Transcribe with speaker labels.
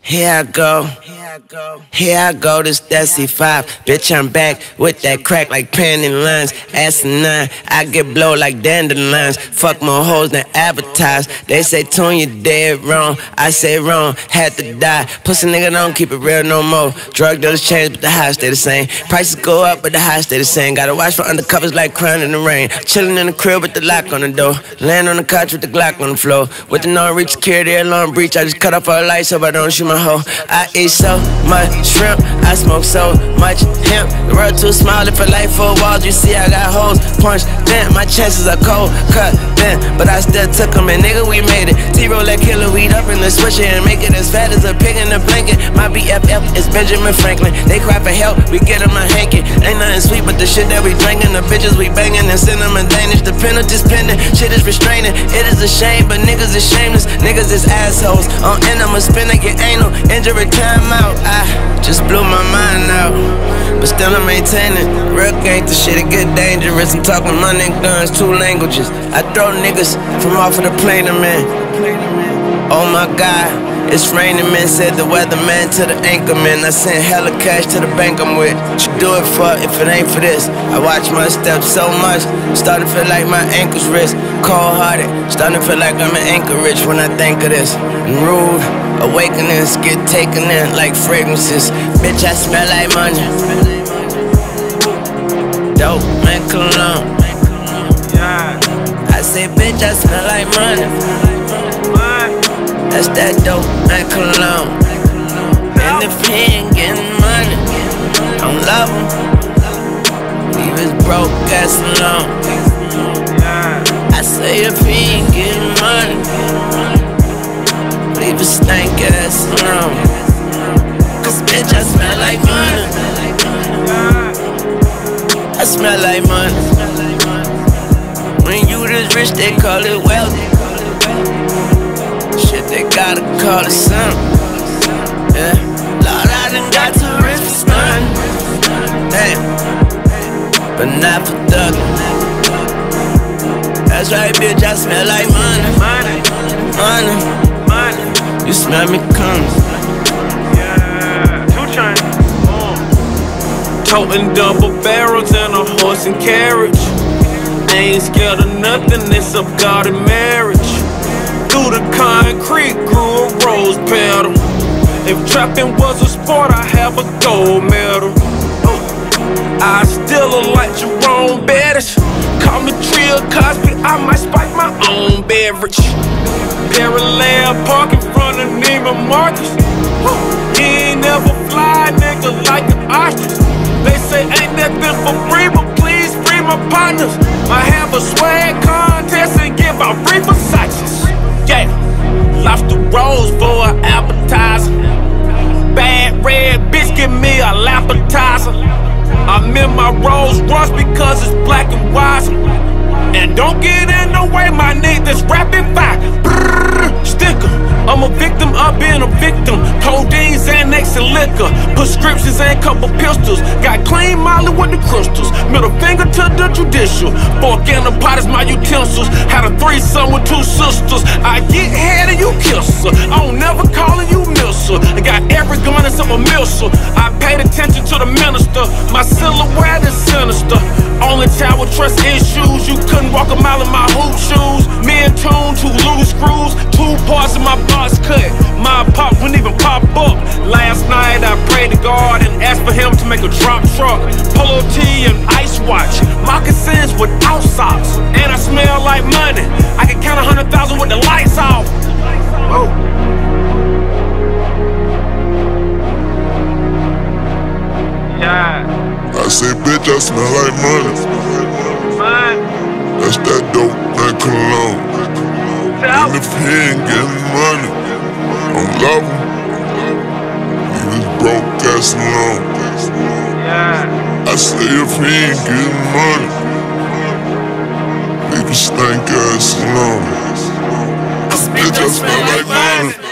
Speaker 1: Here I go. Here I go, this that C5. Bitch, I'm back with that crack like panty lines. Asinine, I get blow like dandelions. Fuck more hoes than advertise. They say, Tune, you dead wrong. I say wrong, had to die. Pussy nigga don't keep it real no more. Drug dealers change, but the high stay the same. Prices go up, but the high stay the same. Gotta watch for undercovers like crying in the rain. Chillin' in the crib with the lock on the door. Land on the couch with the Glock on the floor. With the non-reach security alarm breach. I just cut off all the lights so I don't shoot my hoe. I eat so much shrimp, I smoke so much hemp. The world too small, if I like 4 walls, you see I got holes. Punch, then my chances are cold, cut, then. But I still took them, and nigga, we made it. Zero like killer weed up in the switcher and make it as fat as a pig in a blanket. My BFF is Benjamin Franklin. They cry for help, we get them a hanky. Ain't nothing sweet but the shit that we drinking. The bitches we banging and send them in Danish. The penalty's pending, shit is restraining. It is a shame, but niggas is shameless. Niggas is assholes. On end, I'ma spin like it ain't no injury time out. I just blew my mind out, but still I'm maintaining. Real gangsta shit, it get dangerous. I'm talking money and guns, 2 languages. I throw niggas from off of the plane, man. Oh my God, it's raining, man. Said the weatherman to the anchorman. I sent hella cash to the bank I'm with. What you do it for if it ain't for this? I watch my steps so much, starting to feel like my ankles wrist. Cold hearted, starting to feel like I'm in Anchorage when I think of this. And rude awakenings get taken in like fragrances. Bitch, I smell like money. Dope, man, cologne. I say, bitch, I smell like money. That's that dope, man, cologne. And if he ain't getting money, don't love him. Leave his broke ass alone. I say, if he ain't getting money, leave his stank ass alone. Cause bitch, I smell like money. I smell like money. When you this rich, they call it wealthy. Shit, they gotta call it something. Yeah, Lord, I done got too rich for stunning. Damn, but not for thugging. That's right, bitch, I smell like money. Money. You smell me coming.
Speaker 2: Yeah, 2 Chainz. Toting double barrels and a horse and carriage. Ain't scared of nothing, it's up God and marriage. Through the concrete grew a rose petal. If trapping was a sport, I have a gold medal. I still look like Jerome Bettis. Call me Trill Cosby, I might spike my own beverage. Parallel park in front of Neiman Marcus. He ain't never fly, nigga, like an ostrich. They say ain't nothing for free, but please free my partners. I have a swag contest and give out free Versace's. Yeah, lobster rolls for an appetizer. Bad red bitch, give me a appetizer. I'm in my Rolls Royce because it's black and white. And don't get in the way, my nigga, this rapid fire. Sticker, I'm a victim of being a victim. Codeine, Xanax, and liquor. Prescriptions and couple pistols. Got clean Molly with the crystals. Middle finger to the judicial. Fork and the pot is my utensils. Had a threesome with 2 sisters. I get head and you kiss her. I don't never callin' you miss her. I got every gun except a missile. I paid attention to the minister. My silhouette is sinister. Only child with trust issues. You couldn't walk a mile in my hoop shoes. Me and Tune, 2 loose screws. 2 parts of my box cut. My pop wouldn't even pop up. Last night I prayed to God and asked for him to make a drop truck. Polo tee and ice watch. Moccasins without socks. And I smell like money. I can count 100,000 with the lights off. Woo. Yeah.
Speaker 3: I say, bitch, I smell like money. That's that dope, man, cologne. And if he ain't getting money, don't love him. Leave his broke ass alone.
Speaker 2: Yeah.
Speaker 3: I say, if he ain't getting money, leave his stank ass alone. Bitch, I smell like money.